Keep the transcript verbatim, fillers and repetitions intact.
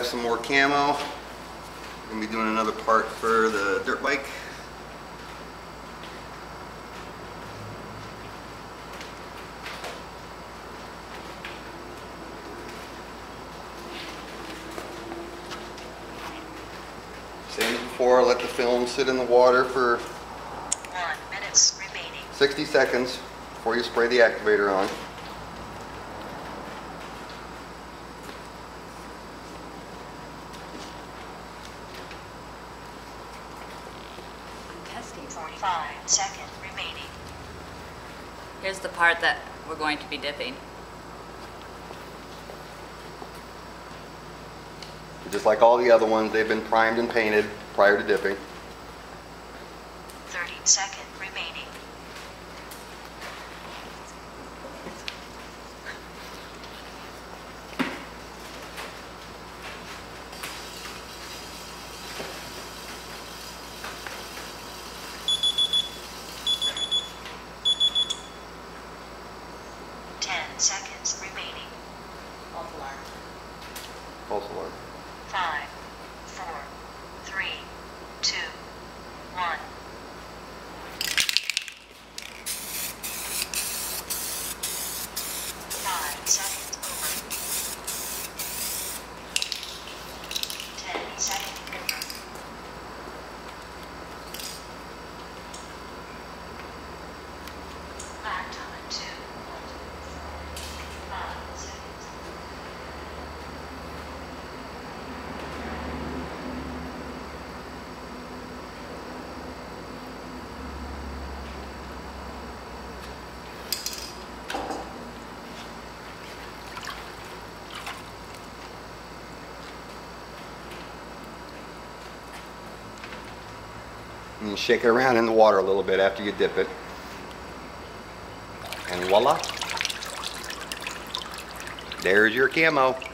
have some more camo. I'm going to be doing another part for the dirt bike. Same as before, let the film sit in the water for one minutes remaining. sixty seconds before you spray the activator on. Testing. forty-five seconds remaining. Here's the part that we're going to be dipping. Just like all the other ones, they've been primed and painted prior to dipping. thirty seconds remaining. ten seconds remaining. False alarm. False alarm. Five, four, three, two, one. Five seconds over. Ten seconds over. Lap time two. Five seconds. And you shake it around in the water a little bit after you dip it. And voila. There's your camo.